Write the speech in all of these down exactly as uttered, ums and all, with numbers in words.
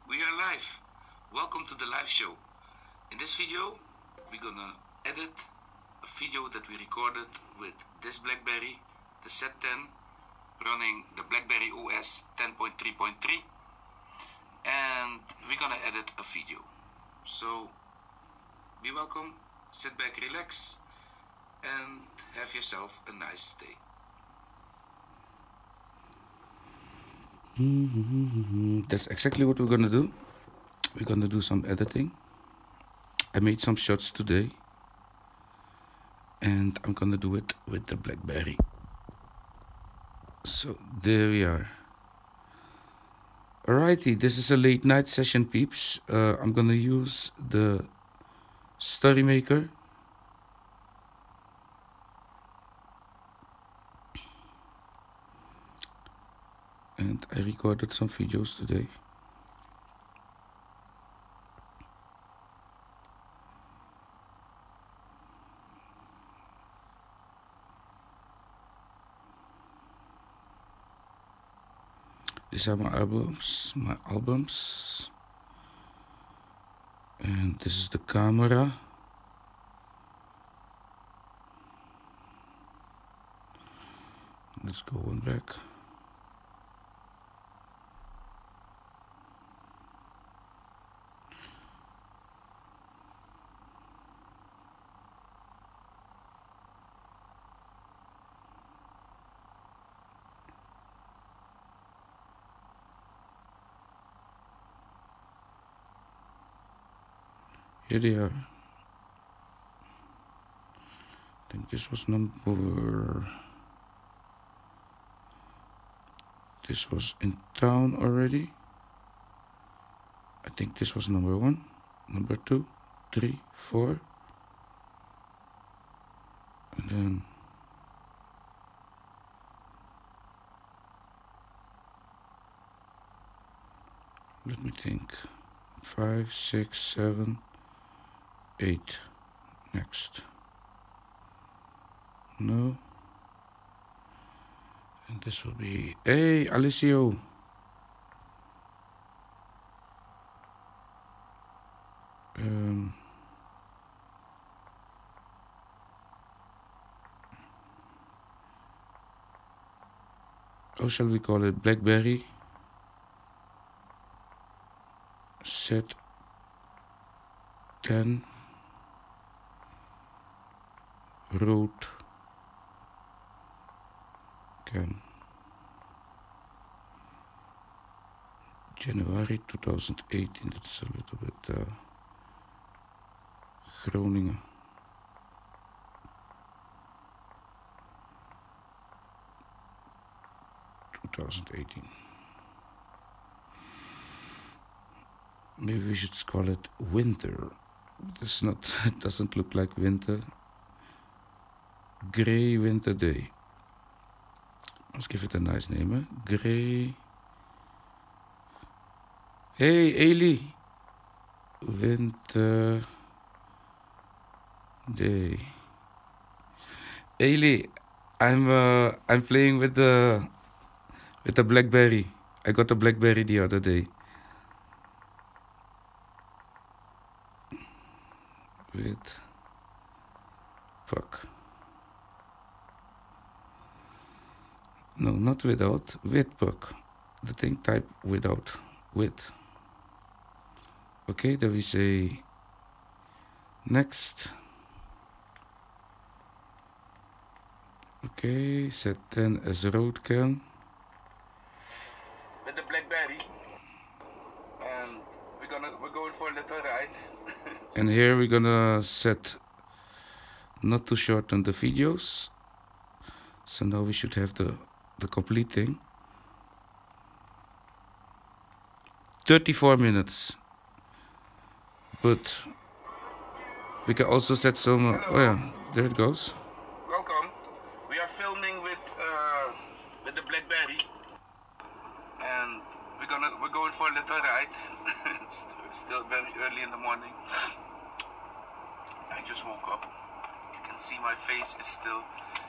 We are live. Welcome to the live show. In this video, we're gonna edit a video that we recorded with this BlackBerry, the Z ten, running the BlackBerry O S ten point three point three, and we're gonna edit a video. So, be welcome, sit back, relax, and have yourself a nice day. Mm-hmm. That's exactly what we're gonna do. We're gonna do some editing. I made some shots today, and I'm gonna do it with the BlackBerry. So there we are. Alrighty, this is a late night session, peeps. Uh, I'm gonna use the Story Maker. And I recorded some videos today. These are my albums, my albums. And this is the camera. Let's go one back. Here they are. I think this was number... This was in town already. I think this was number one, number two, three, four. And then... Let me think. Five, six, seven... Eight. Next. No. And this will be... Hey, Alicio. Um... How shall we call it? BlackBerry. Z ten. Road Cam January two thousand eighteen. That's a little bit uh, Groningen. twenty eighteen. Maybe we should call it winter. It's not. It doesn't look like winter. Grey winter day. Let's give it a nice name, eh? Grey. Hey, Ailey. Winter day. Ailey, I'm uh, I'm playing with the with the BlackBerry. I got a BlackBerry the other day. With fuck. No, not without, with puck. The thing type without, with. Okay, then we say next. Okay, Z ten as road cam. With the BlackBerry. And we're gonna we're going for a little ride. And here we're gonna set not to shorten the videos. So now we should have the the complete thing. thirty-four minutes. But we can also set some... Uh, oh yeah, there it goes. Welcome. We are filming with uh, with the BlackBerry. And we're gonna we're going for a little ride. It's still very early in the morning. I just woke up. You can see my face is still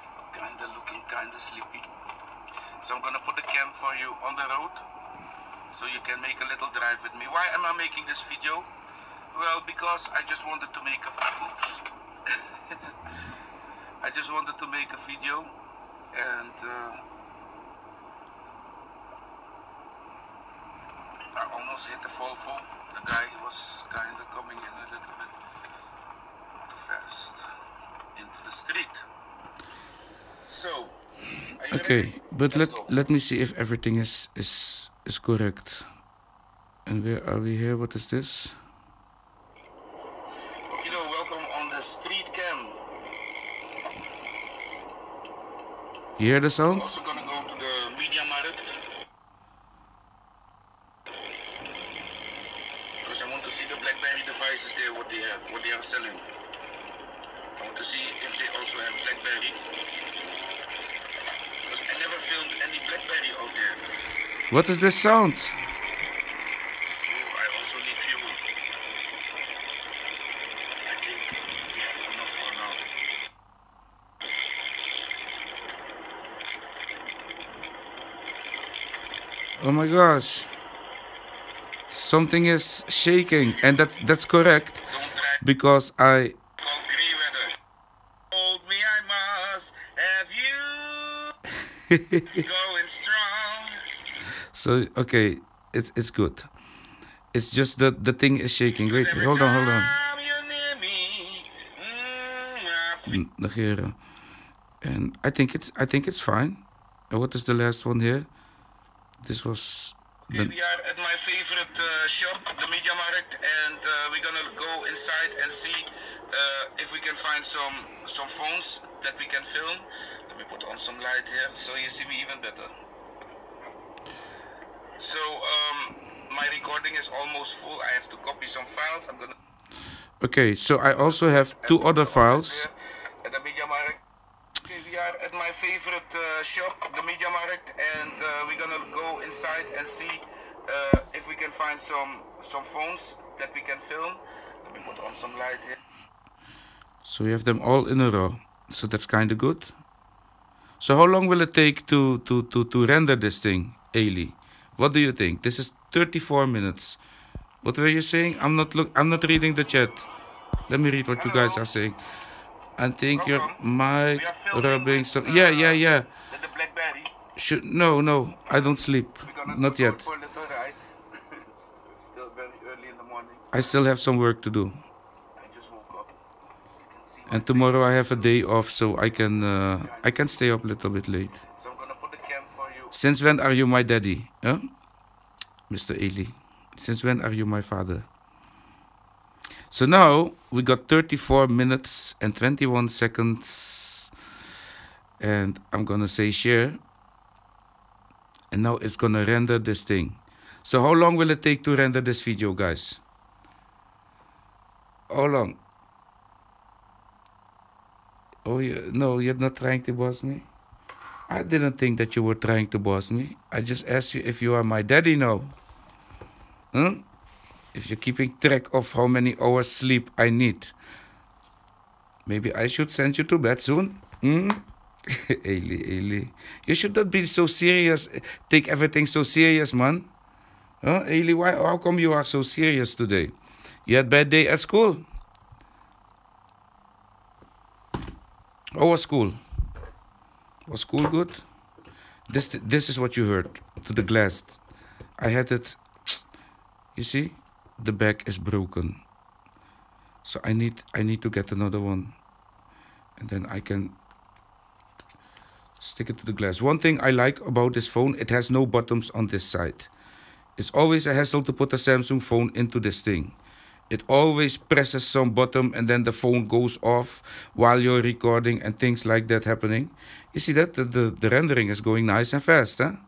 kinda looking kinda sleepy. So I'm gonna put the cam for you on the road, so you can make a little drive with me. Why am I making this video? Well, because I just wanted to make a oops. I just wanted to make a video, and uh, I almost hit the Volvo. The guy was kind of coming in a little bit too fast into the street. So, okay, ready? but Let's let go. let me see if everything is is is correct. And where are we here? What is this? You know, welcome on the street cam. You hear the sound? I'm also gonna go to the Media Markt because I want to see the BlackBerry devices there, what they have, what they are selling. I want to see if they also have BlackBerry. Because I never filmed any BlackBerry out there. What is this sound? Oh, I also need fuel. I think we have enough for now. Oh my gosh. Something is shaking, and that's that's correct. Don't drag Because I cold grey weather. Hold me, I must have you going strong. so okay, it's it's good. It's just that the thing is shaking. Wait, Every hold on, hold on. time you're near me, mm, I feel N- Negeren. And I think it's I think it's fine. And what is the last one here? This was Okay, the we are at my favorite uh, shop, the Media Markt, and uh, we're gonna go inside and see uh, if we can find some some phones that we can film. Let me put on some light here so you see me even better. So um, my recording is almost full. I have to copy some files. I'm gonna Okay, so I also have two other files. at the Media Markt. Okay, we are at my favorite uh, shop, the Media Markt, and uh, we're gonna go inside and see uh, if we can find some some phones that we can film. Let me put on some light here. So we have them all in a row. So that's kind of good. So how long will it take to to to to render this thing, Ailey? What do you think? This is thirty-four minutes. What were you saying? I'm not look. I'm not reading the chat. Let me read what you guys are saying. I think your mic We are filming rubbing. with, So uh, yeah, yeah, yeah. the, the BlackBerry. Should no, no. I don't sleep. We're gonna Not go yet. for a little ride. It's still very early in the morning. I still have some work to do. I just woke up. You can see my And tomorrow I face. have a day off, so I can uh, I can stay up a little bit late. So I'm gonna put the cam for you. Since when are you my daddy, huh? Mister Ailey? Since when are you my father? So now we got thirty-four minutes and twenty-one seconds, and I'm gonna say share, and now it's gonna render this thing. So how long will it take to render this video, guys? How long? Oh, yeah, no, you're not trying to boss me? I didn't think that you were trying to boss me. I just asked you if you are my daddy now. Huh? If you're keeping track of how many hours sleep I need. Maybe I should send you to bed soon. Hmm? Ailey, Ailey. You should not be so serious. Take everything so serious, man. Huh? Ailey, why, how come you are so serious today? You had a bad day at school? How was school? Was school good? This this is what you heard to the glass. I had it. You see, the back is broken. So I need I need to get another one, and then I can stick it to the glass. One thing I like about this phone, it has no buttons on this side. It's always a hassle to put a Samsung phone into this thing. It always presses some button and then the phone goes off while you're recording and things like that happening. You see that? The, the, the rendering is going nice and fast, huh?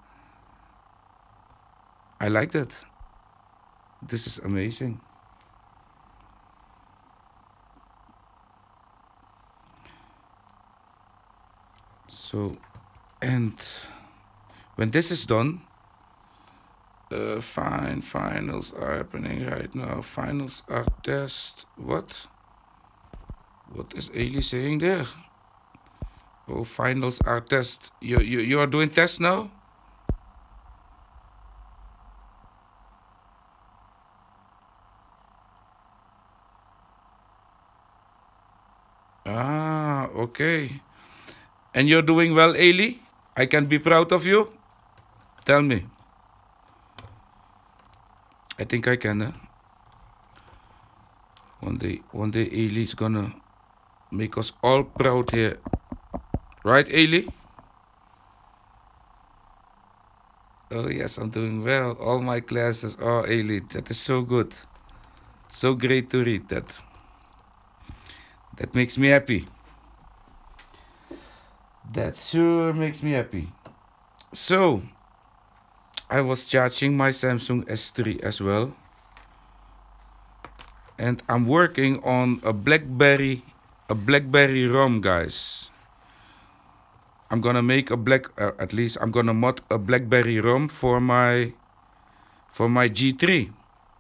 I like that. This is amazing. So, and when this is done, Uh, fine, finals are happening right now. Finals are test. What? What is Ailey saying there? Oh, finals are test. You, you, you are doing tests now? Okay. And you're doing well, Ailey? I can be proud of you? Tell me. I think I can, huh? One day, one day Ailey's gonna make us all proud here. Right, Ailey? Oh, yes, I'm doing well. All my classes. Oh, Ailey, that is so good. So great to read that. That makes me happy. That sure makes me happy. So, I was charging my Samsung S three as well. And I'm working on a BlackBerry, a BlackBerry ROM, guys. I'm gonna make a black, uh, at least I'm gonna mod a BlackBerry ROM for my, for my G three.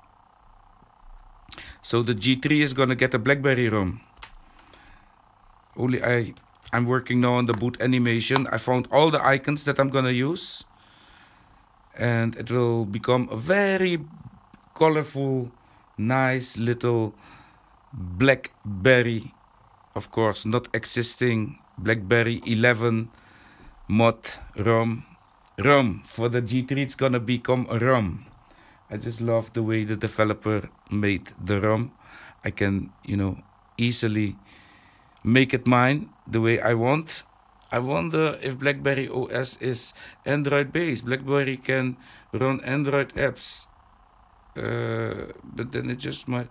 So the G three is gonna get a BlackBerry ROM. Only I, I'm working now on the boot animation. I found all the icons that I'm gonna use. And it will become a very colorful, nice little BlackBerry, of course, not existing BlackBerry eleven mod ROM. ROM. For the G three, it's gonna become a ROM. I just love the way the developer made the ROM. I can, you know, easily make it mine the way I want. I wonder if BlackBerry O S is Android based. BlackBerry can run Android apps. Uh, but then it just might.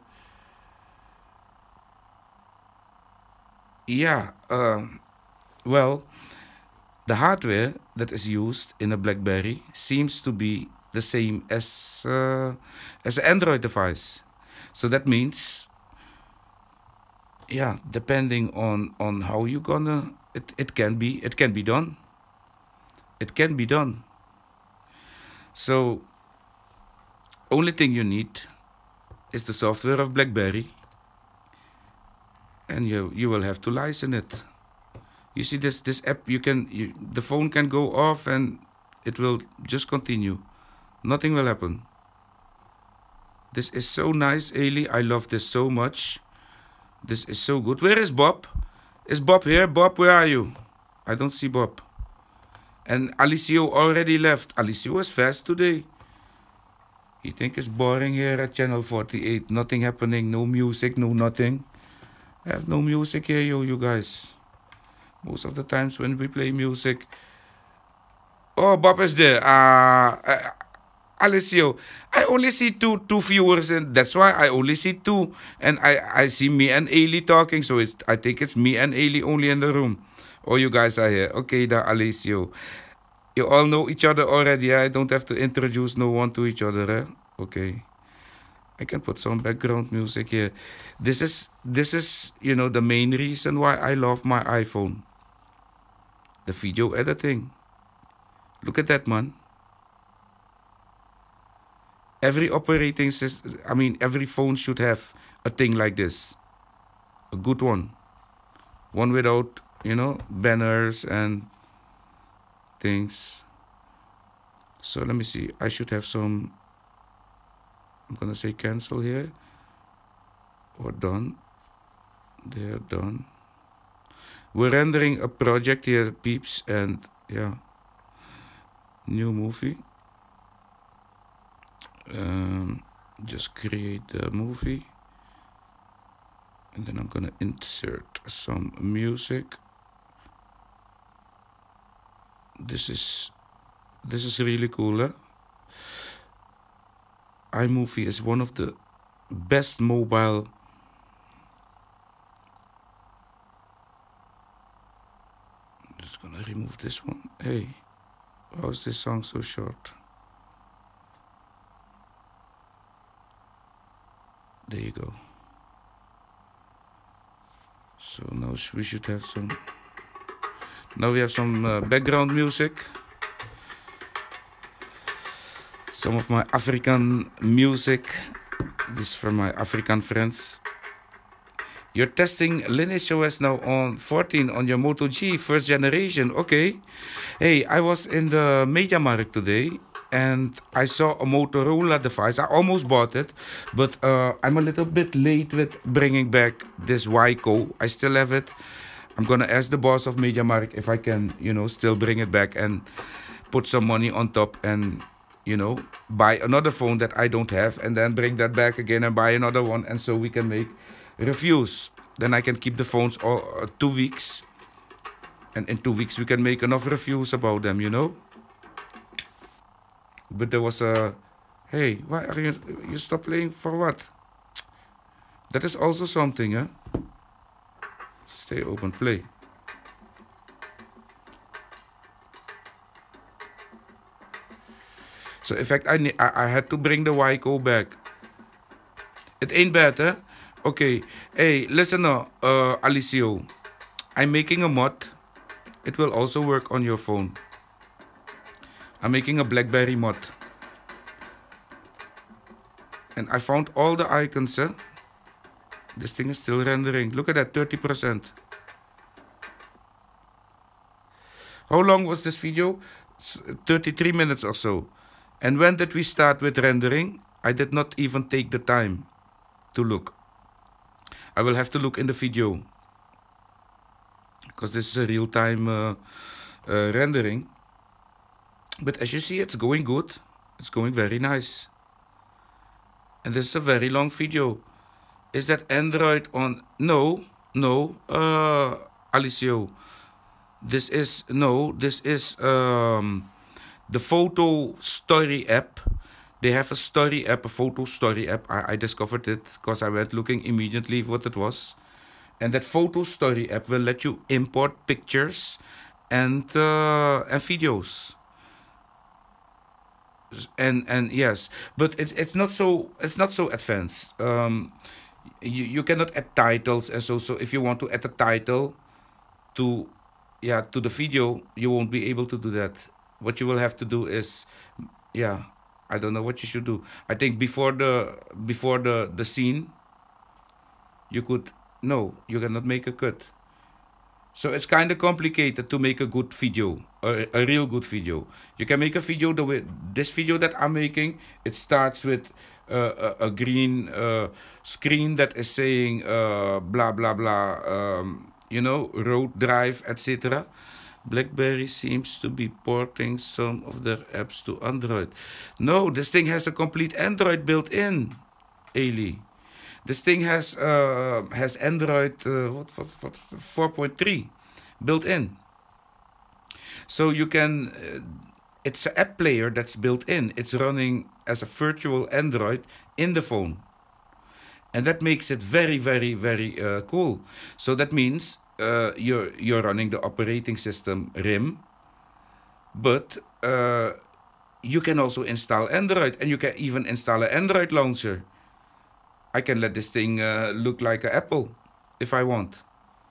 Yeah. Uh, well, the hardware that is used in a BlackBerry seems to be the same as uh, as an Android device. So that means, yeah, depending on on how you gonna it it can be it can be done. It can be done. So only thing you need is the software of BlackBerry, and you you will have to license it. You see this this app, you can you, the phone can go off and it will just continue. Nothing will happen. This is so nice, Ailey. I love this so much. This is so good. Where is Bob? Is Bob here? Bob, where are you? I don't see Bob. And Alicio already left. Alicio is fast today. You think it's boring here at channel forty-eight? Nothing happening, no music, no nothing. I have no music here, yo, you guys. Most of the times when we play music. Oh, Bob is there. Uh, uh Alicio, I only see two two viewers, and that's why I only see two. And I, I see me and Ailey talking, so it's, I think it's me and Ailey only in the room. Oh, you guys are here. Okay, da Alicio. You all know each other already. I don't have to introduce no one to each other. Eh? Okay. I can put some background music here. This is this is you know the main reason why I love my iPhone. The video editing. Look at that, man. Every operating system, I mean, every phone should have a thing like this. A good one. One without, you know, banners and things. So let me see. I should have some, I'm going to say cancel here. Or done. They're done. We're rendering a project here, peeps, and yeah. New movie. Um, just create the movie, and then I'm gonna insert some music. This is this is really cool, huh? iMovie is one of the best mobile I'm just gonna remove this one. Hey, how is this song so short? There you go. So now we should have some. Now we have some uh, background music. Some of my African music. This is from my African friends. You're testing Lineage O S now on fourteen on your Moto G first generation. Okay. Hey, I was in the MediaMarkt today. And I saw a Motorola device. I almost bought it, but uh, I'm a little bit late with bringing back this Wyco. I still have it. I'm gonna ask the boss of MediaMarkt if I can, you know, still bring it back and put some money on top and, you know, buy another phone that I don't have and then bring that back again and buy another one, and so we can make reviews. Then I can keep the phones all uh, two weeks, and in two weeks we can make enough reviews about them, you know. But there was a, hey, why are you you stop playing for what? That is also something, huh? Stay open, play. So in fact, I, I I had to bring the Wyco back. It ain't bad, huh? Okay. Hey, listen now, uh, Alicio. I'm making a mod. It will also work on your phone. I'm making a BlackBerry mod. And I found all the icons, huh? This thing is still rendering. Look at that, thirty percent. How long was this video? thirty-three minutes or so. And when did we start with rendering? I did not even take the time to look. I will have to look in the video, because this is a real-time uh, uh, rendering. But as you see, it's going good. It's going very nice. And this is a very long video. Is that Android on? No, no, uh, Alicio. This is, no, this is um, the photo story app. They have a story app, a photo story app. I, I discovered it because I went looking immediately what it was. And that photo story app will let you import pictures and uh, and videos. And and yes, but it's it's not so it's not so advanced. Um, you you cannot add titles and so so if you want to add a title to yeah to the video, you won't be able to do that. What you will have to do is, yeah, I don't know what you should do. I think before the before the the scene, you could no, you cannot make a cut. So it's kind of complicated to make a good video, a, a real good video. You can make a video the way this video that I'm making. It starts with uh, a, a green uh, screen that is saying uh, blah blah blah, um, you know, road drive, et cetera. BlackBerry seems to be porting some of their apps to Android. No, this thing has a complete Android built in, Ailey. This thing has uh, has Android uh, what, what, what, four point three built in. So you can, uh, it's an app player that's built in. It's running as a virtual Android in the phone. And that makes it very, very, very uh, cool. So that means uh, you're, you're running the operating system R I M, but uh, you can also install Android, and you can even install an Android launcher. I can let this thing uh, look like an Apple if I want,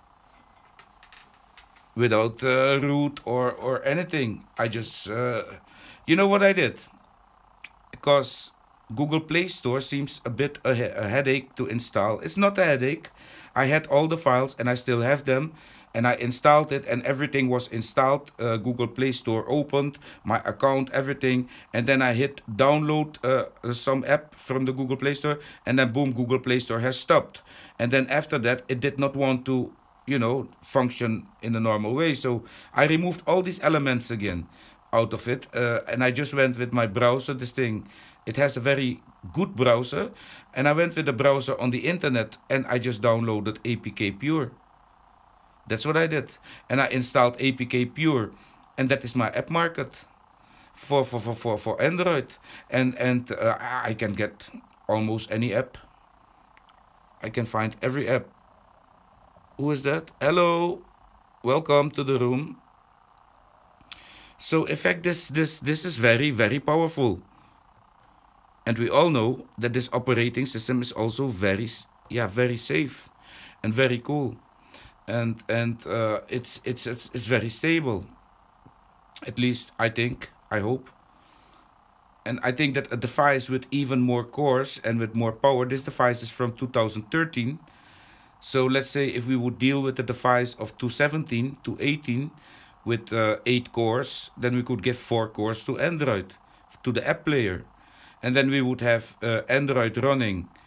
without uh, root or, or anything. I just, uh, you know what I did? Because Google Play Store seems a bit a, he a headache to install. It's not a headache. I had all the files and I still have them. And I installed it and everything was installed. Uh, Google Play Store opened, my account, everything. And then I hit download uh, some app from the Google Play Store. And then boom, Google Play Store has stopped. And then after that, it did not want to, you know, function in a normal way. So I removed all these elements again out of it. Uh, and I just went with my browser, this thing. It has a very good browser. And I went with the browser on the internet and I just downloaded A P K Pure. That's what I did. And I installed A P K Pure. And that is my app market for, for, for, for, for Android. And, and uh, I can get almost any app. I can find every app. Who is that? Hello. Welcome to the room. So in fact, this, this, this is very, very powerful. And we all know that this operating system is also very, yeah, very safe and very cool. And and uh, it's, it's it's it's very stable. At least I think, I hope. And I think that a device with even more cores and with more power, this device is from two thousand thirteen. So let's say if we would deal with the device of two seventeen, two eighteen with uh, eight cores, then we could give four cores to Android, to the app player. And then we would have uh, Android running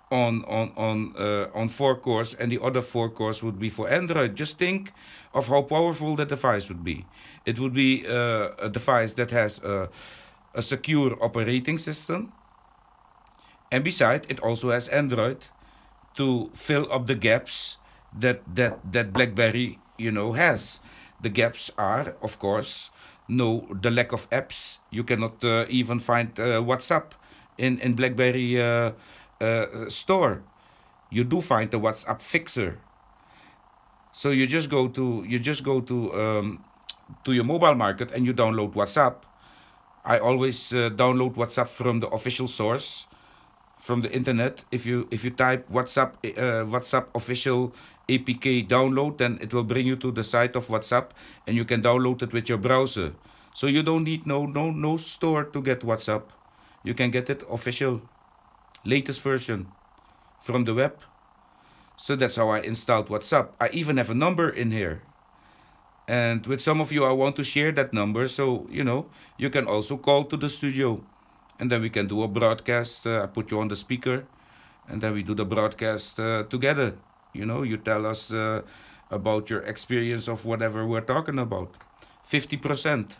on on on uh, on four cores, and the other four cores would be for Android. Just think of how powerful that device would be. It would be uh, a device that has a, a secure operating system, and beside it also has Android to fill up the gaps that that that BlackBerry, you know, has. The gaps are, of course, no the lack of apps. You cannot uh, even find uh, WhatsApp in in BlackBerry uh, uh, store. You do find the WhatsApp fixer. So you just go to you just go to um, to your mobile market and you download WhatsApp. I always uh, download WhatsApp from the official source, from the internet. If you if you type WhatsApp uh, WhatsApp official A P K download, then it will bring you to the site of WhatsApp, and you can download it with your browser. So you don't need no no no store to get WhatsApp. You can get it official, latest version from the web. So that's how I installed WhatsApp. I even have a number in here. And with some of you, I want to share that number. So, you know, you can also call to the studio. And then we can do a broadcast. Uh, I put you on the speaker. And then we do the broadcast uh, together. You know, you tell us uh, about your experience of whatever we're talking about. fifty percent.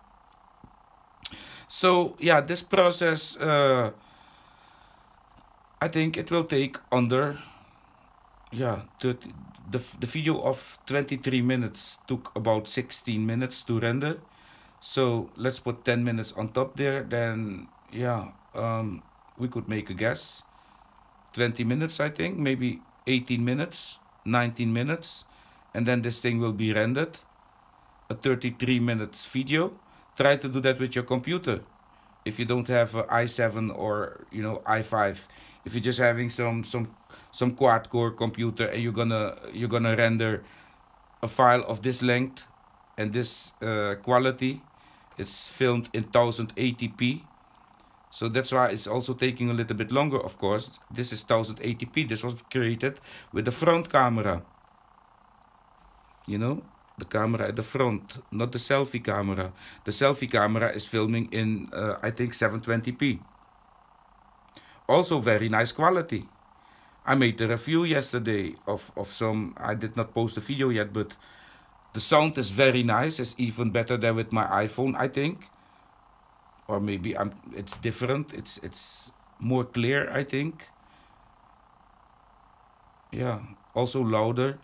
So, yeah, this process, uh, I think it will take under... Yeah, the, the, the video of twenty-three minutes took about sixteen minutes to render. So let's put ten minutes on top there. Then, yeah, um, we could make a guess. twenty minutes, I think, maybe eighteen minutes, nineteen minutes. And then this thing will be rendered. A thirty-three minutes video. Try to do that with your computer. If you don't have an i seven or, you know, i five. If you're just having some some some quad core computer and you're gonna you're gonna render a file of this length and this uh, quality, it's filmed in ten eighty p. So that's why it's also taking a little bit longer, of course. This is ten eighty p. This was created with the front camera. You know, the camera at the front, not the selfie camera. The selfie camera is filming in, uh, I think, seven twenty p. Also very nice quality. I made a review yesterday of, of some, I did not post the video yet, but the sound is very nice. It's even better than with my iPhone, I think. Or maybe I'm, it's different. It's, it's more clear, I think. Yeah, also louder.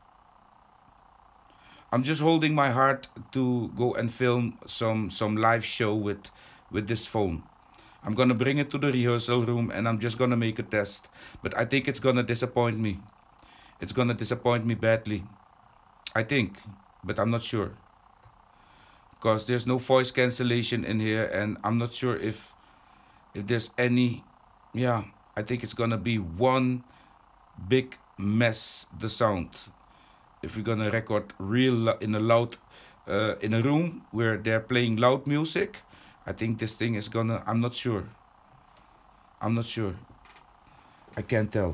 I'm just holding my heart to go and film some, some live show with, with this phone. I'm gonna bring it to the rehearsal room and I'm just gonna make a test. But I think it's gonna disappoint me. It's gonna disappoint me badly. I think, but I'm not sure. Because there's no voice cancellation in here and I'm not sure if if there's any. Yeah, I think it's gonna be one big mess, the sound. If we're gonna record real in a loud, uh, in a room where they're playing loud music, I think this thing is gonna, I'm not sure. I'm not sure. I can't tell.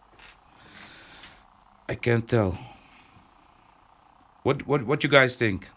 I can't tell. What what what you guys think?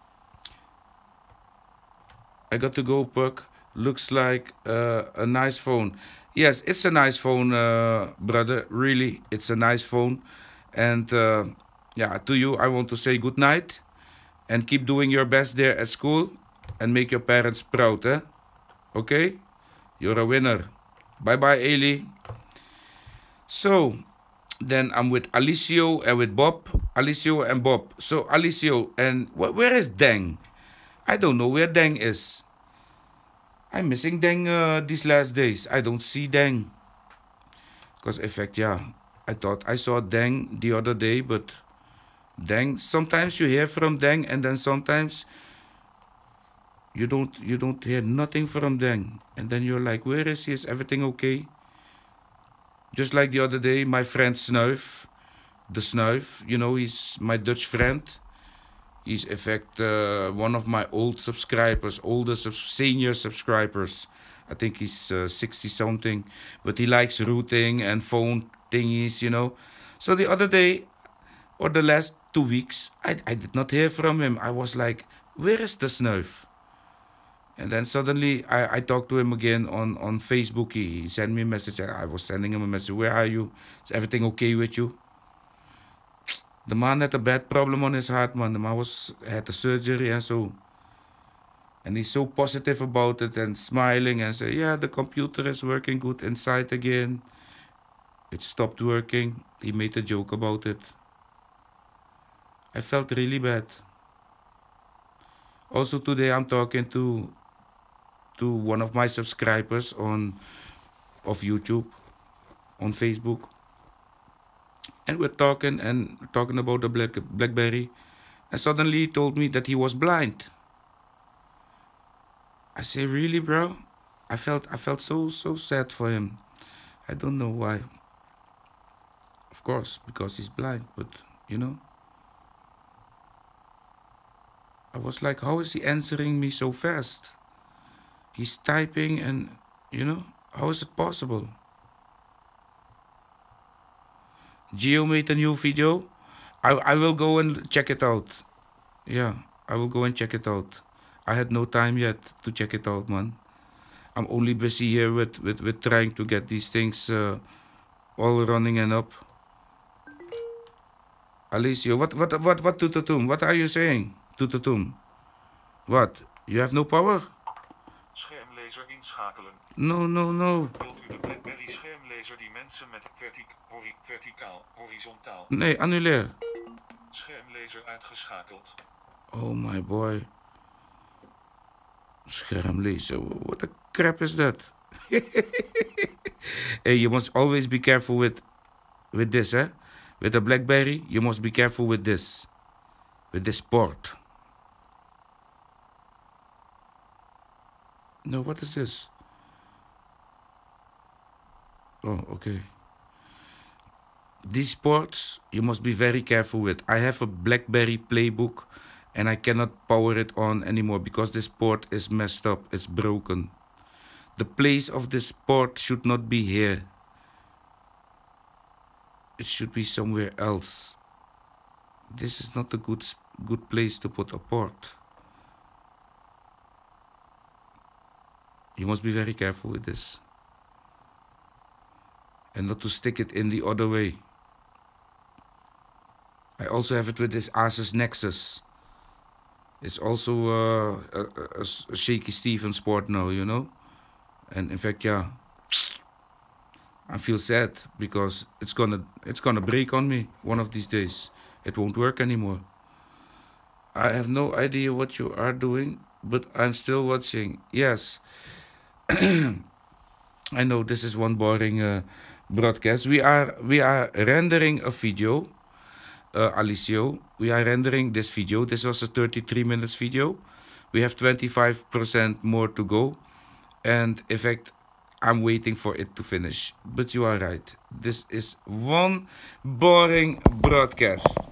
I got to go, Puck. Looks like uh, a nice phone. Yes, it's a nice phone, uh, brother. Really, it's a nice phone. And uh, yeah, to you, I want to say good night. And keep doing your best there at school. And make your parents proud, eh? Okay? You're a winner. Bye-bye, Eli. So, then I'm with Alicio and with Bob. Alicio and Bob. So, Alicio, and wh where is Deng? I don't know where Deng is. I'm missing Deng uh, these last days. I don't see Deng. Because, in fact, yeah, I thought I saw Deng the other day, but Deng, sometimes you hear from Deng, and then sometimes you don't you don't hear nothing from Deng. And then you're like, where is he? Is everything okay? Just like the other day, my friend Snuif, the Snuif, you know, he's my Dutch friend. He's, in fact, uh, one of my old subscribers, older sub senior subscribers. I think he's uh, sixty-something. But he likes routing and phone thingies, you know. So the other day, or the last two weeks, I, I did not hear from him. I was like, where is the Snuif? And then suddenly I, I talked to him again on, on Facebook. He, he sent me a message. I, I was sending him a message. Where are you? Is everything okay with you? The man had a bad problem on his heart, man. The man was, had a surgery and so. And he's so positive about it and smiling and say, yeah, the computer is working good inside again. It stopped working. He made a joke about it. I felt really bad. Also today I'm talking to to one of my subscribers on of YouTube, on Facebook. And we're talking and talking about the Black, BlackBerry. And suddenly he told me that he was blind. I say, really, bro? I felt I felt so so sad for him. I don't know why. Of course, because he's blind, but you know. I was like, how is he answering me so fast? He's typing and, you know, how is it possible? Gio made a new video. I, I will go and check it out. Yeah, I will go and check it out. I had no time yet to check it out, man. I'm only busy here with, with, with trying to get these things uh, all running and up. Alicio, what, what, what, what, Tututum? What are you saying? Tututum. What? You have no power? Schermlezer inschakelen. No, no, no. Wilt u de BlackBerry schermlezer die mensen met vertic hori verticaal, horizontaal? Nee, annuleer. Schermlezer uitgeschakeld. Oh my boy. Schermlezer. What the crap is that? Hey, you must always be careful with with this, eh? With the BlackBerry, you must be careful with this. With this port. No, what is this? Oh, okay. These ports, you must be very careful with. I have a BlackBerry playbook and I cannot power it on anymore because this port is messed up. It's broken. The place of this port should not be here. It should be somewhere else. This is not a good, good place to put a port. You must be very careful with this. And not to stick it in the other way. I also have it with this Asus Nexus. It's also uh, a, a, a Shaky Stevens port now, you know. And in fact, yeah, I feel sad because it's gonna it's gonna break on me one of these days. It won't work anymore. I have no idea what you are doing, but I'm still watching. Yes. I know this is one boring uh, broadcast. We are we are rendering a video, uh, Alicio. We are rendering this video. This was a thirty-three minutes video. We have twenty-five percent more to go, and in fact, I'm waiting for it to finish. But you are right. This is one boring broadcast.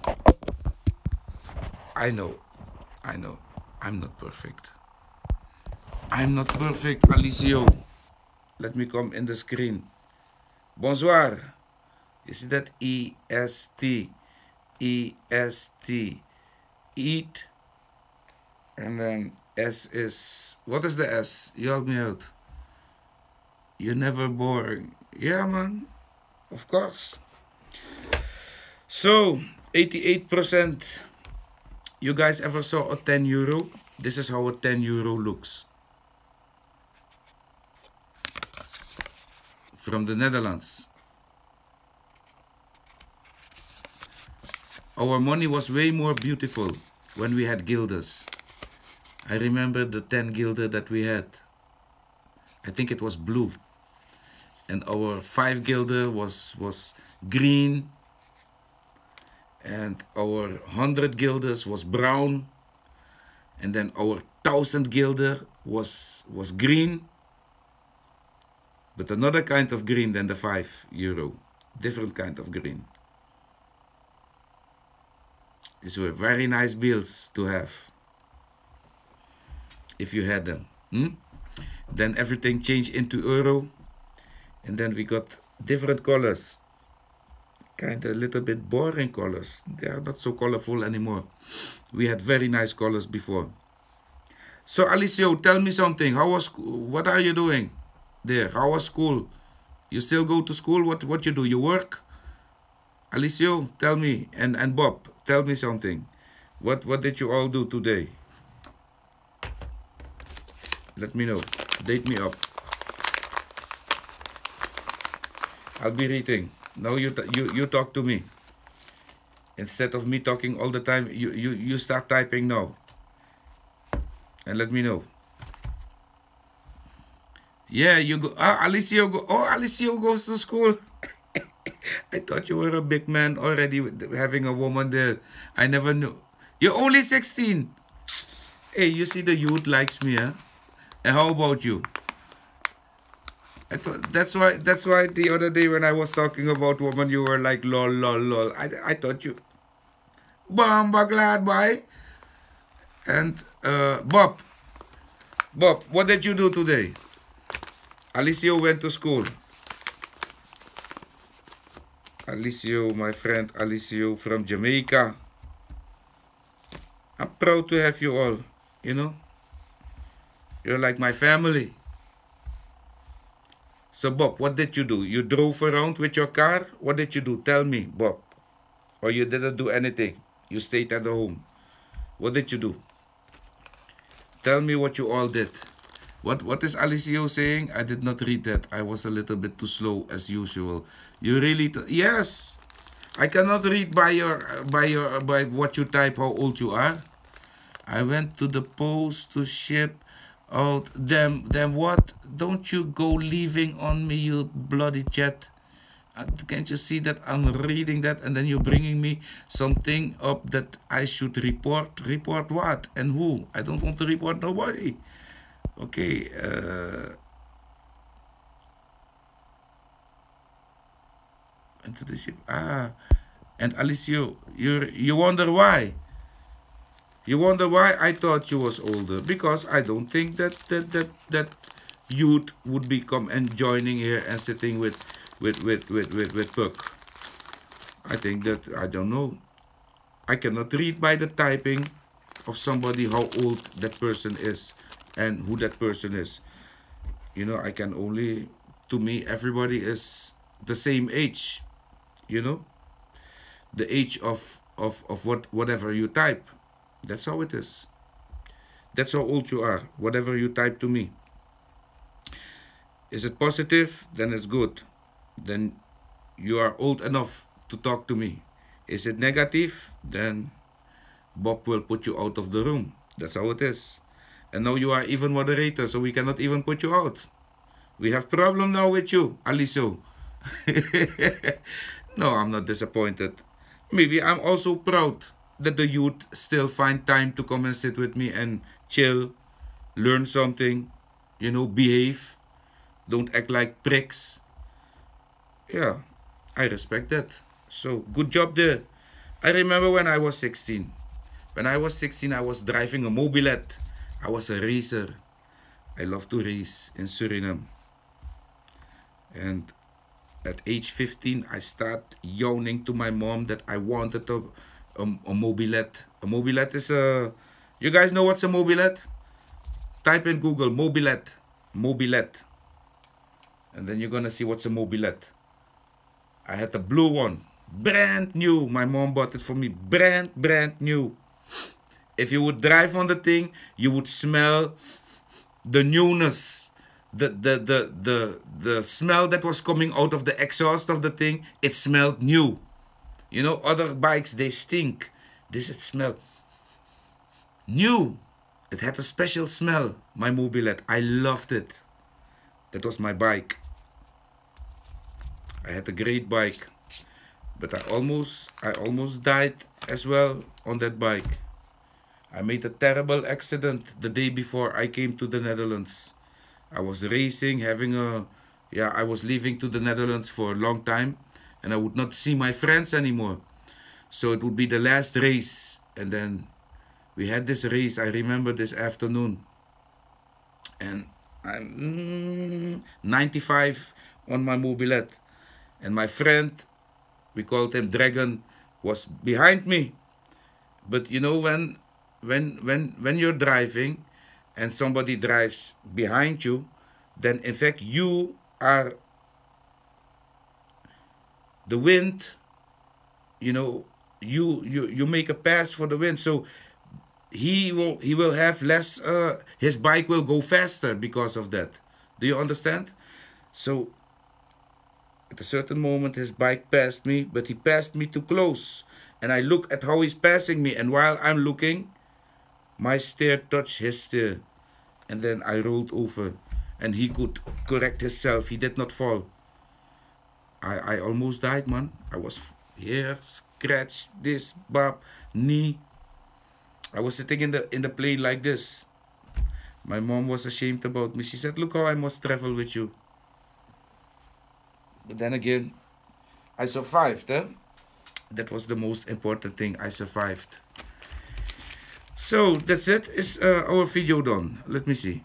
I know, I know. I'm not perfect. I'm not perfect, Alicio. Let me come in the screen. Bonsoir. You see that E S T. E S T. Eat. And then S is... What is the S? You help me out. You're never boring. Yeah, man. Of course. So, eighty-eight percent. You guys ever saw a ten euro? This is how a ten euro looks. From the Netherlands. Our money was way more beautiful when we had guilders. I remember the ten guilder that we had. I think it was blue. And our five guilder was, was green. And our one hundred guilders was brown. And then our one thousand guilder was, was green. But another kind of green than the five euro. Different kind of green. These were very nice bills to have. If you had them. Hmm? Then everything changed into euro. And then we got different colors. Kind of a little bit boring colors. They are not so colorful anymore. We had very nice colors before. So Alicio, tell me something. How was what are you doing there? How was school? You still go to school? What what you do? You work? Alicio, tell me. And and Bob, tell me something. What what did you all do today? Let me know. Date me up. I'll be reading. Now you you you talk to me. Instead of me talking all the time, you you you start typing now. And let me know. Yeah, you go. Ah, Alicio go. Oh, Alicio goes to school. I thought you were a big man already having a woman there. I never knew. You're only sixteen. Hey, you see the youth likes me, huh? And how about you? I thought that's why that's why the other day when I was talking about woman, you were like lol lol lol. I I thought you. Bamba glad boy. And uh, Bob. Bob, what did you do today? Alicio went to school. Alicio, my friend Alicio from Jamaica. I'm proud to have you all, you know. You're like my family. So Bob, what did you do? You drove around with your car? What did you do? Tell me, Bob. Or you didn't do anything? You stayed at home. What did you do? Tell me what you all did. What What is Alicio saying? I did not read that. I was a little bit too slow as usual. You really... T yes! I cannot read by your by your by what you type how old you are. I went to the post to ship out them them what? Don't you go leaving on me, you bloody chat. Uh, can't you see that I'm reading that and then you're bringing me something up that I should report? Report what and who? I don't want to report nobody. Okay. Uh, into the ship. Ah, and Alicio, you you wonder why? You wonder why I thought you was older? Because I don't think that that that that youth would become and joining here and sitting with with with with with, with Puck. I think that I don't know. I cannot read by the typing of somebody how old that person is and who that person is. You know, I can only, to me, everybody is the same age. You know, the age of of of what whatever you type. That's how it is. That's how old you are. Whatever you type to me. Is it positive? Then it's good. Then you are old enough to talk to me. Is it negative? Then Bob will put you out of the room. That's how it is. And now you are even moderator, so we cannot even put you out. We have problem now with you, Alicio. No, I'm not disappointed. Maybe I'm also proud that the youth still find time to come and sit with me and chill, learn something, you know, behave. Don't act like pricks. Yeah, I respect that. So, good job there. I remember when I was sixteen. When I was sixteen, I was driving a mobilette. I was a racer. I love to race in Suriname. And at age fifteen, I start yawning to my mom that I wanted a, a, a mobilette. A mobilette is a... You guys know what's a mobilette? Type in Google, mobilette. Mobilette. And then you're gonna see what's a mobilette. I had a blue one. Brand new. My mom bought it for me. Brand, brand new. If you would drive on the thing, you would smell the newness. The, the, the, the, the smell that was coming out of the exhaust of the thing, it smelled new. You know, other bikes, they stink. This it smelled new. It had a special smell, my mobilette. I loved it. That was my bike. I had a great bike. But I almost, I almost died as well on that bike. I made a terrible accident the day before I came to the Netherlands. I was racing, having a... Yeah, I was leaving to the Netherlands for a long time. And I would not see my friends anymore. So it would be the last race. And then we had this race, I remember this afternoon. And I'm mm, ninety-five on my mobilette. And my friend, we called him Dragon, was behind me. But you know, when when when when you're driving and somebody drives behind you, then in fact you are the wind. You know, you you you make a pass for the wind, so he will he will have less. Uh, his bike will go faster because of that. Do you understand? So at a certain moment, his bike passed me, but he passed me too close, and I look at how he's passing me, and while I'm looking, my steer touched his steer, and then I rolled over, and he could correct himself. He did not fall. I, I almost died, man. I was here, scratch, this, bop, knee. I was sitting in the in the plane like this. My mom was ashamed about me. She said, look how I must travel with you. But then again, I survived, eh? That was the most important thing. I survived. So, that's it. Is uh, our video done? Let me see.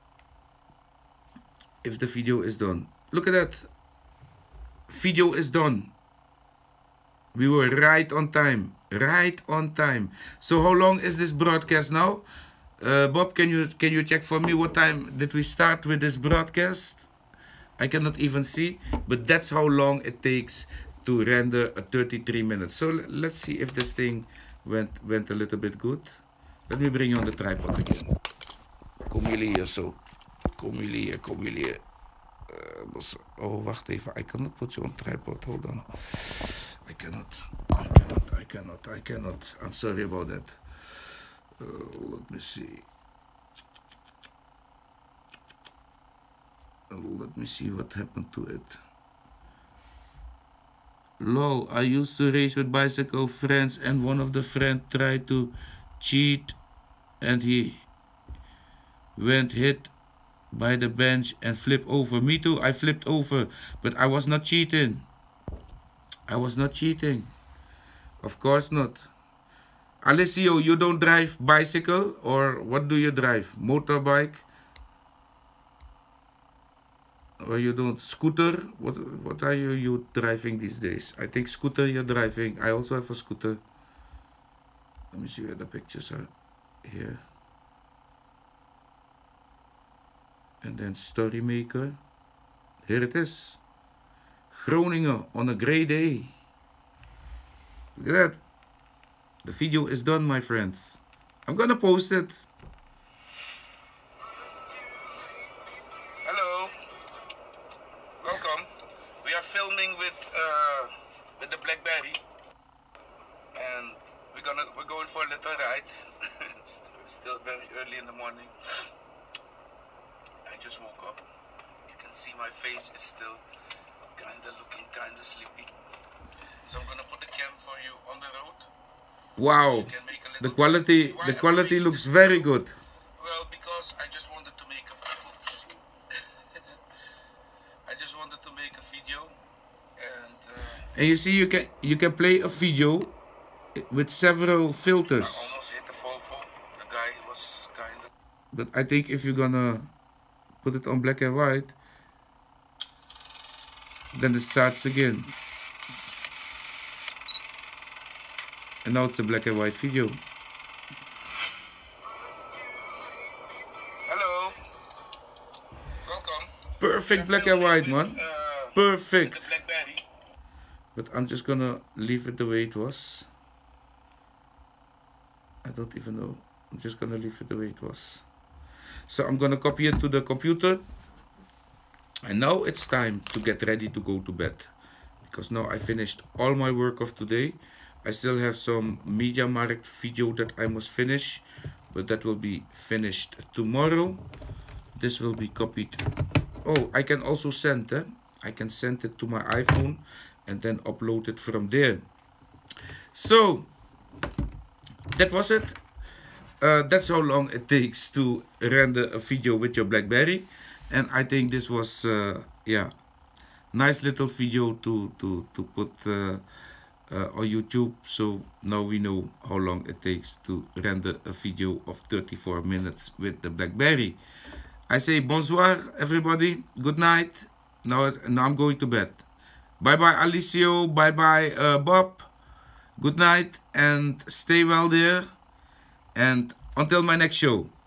If the video is done. Look at that. Video is done. We were right on time. Right on time. So how long is this broadcast now? Uh, Bob, can you can you check for me what time did we start with this broadcast? I cannot even see, but that's how long it takes to render a thirty-three minutes. So let's see if this thing went went a little bit good. Let me bring you on the tripod again. Kom jullie hier zo. Kom jullie hier, kom jullie hier. Uh, oh, wacht even. I cannot put you on tripod. Hold on. I cannot. I cannot. I cannot. I cannot. I'm sorry about that. Uh, let me see. Uh, let me see what happened to it. Lol, I used to race with bicycle friends and one of the friends tried to cheat and he went hit by the bench and flipped over. Me too, I flipped over, but I was not cheating. I was not cheating. Of course not. Alessio, you don't drive bicycle, or what do you drive? Motorbike? Or you don't? Scooter? What what are you, you driving these days? I think scooter you're driving. I also have a scooter. Let me see where the pictures are. Here. And then Story Maker. Here it is. Groningen on a grey day. Look at that. The video is done, my friends. I'm gonna post it. Hello. Welcome. We are filming with uh, with the BlackBerry, and we're gonna we're going for a little ride. It's still very early in the morning. I just woke up. You can see my face is still kinda looking kinda sleepy. So I'm gonna put the cam for you on the road. Wow, the quality the quality looks very good. Well, because I just wanted to make a oops. I just wanted to make a video, and uh, and you see you can you can play a video with several filters. I almost hit the Volvo. The guy was kind of. But I think if you're gonna put it on black and white, then it starts again. And now it's a black and white video. Hello. Welcome. Perfect black and white, man. Uh, Perfect. But I'm just gonna leave it the way it was. I don't even know. I'm just gonna leave it the way it was. So I'm gonna copy it to the computer. And now it's time to get ready to go to bed. Because now I finished all my work of today. I still have some MediaMarkt video that I must finish, but that will be finished tomorrow. This will be copied. Oh, I can also send it. Eh? I can send it to my iPhone and then upload it from there. So, that was it. Uh, that's how long it takes to render a video with your BlackBerry. And I think this was, uh, yeah, nice little video to, to, to put... Uh, Uh, on YouTube, so now we know how long it takes to render a video of thirty-four minutes with the BlackBerry. I say bonsoir everybody, good night. Now, now I'm going to bed. Bye bye Alessio, bye bye uh, Bob, good night and stay well there, and until my next show.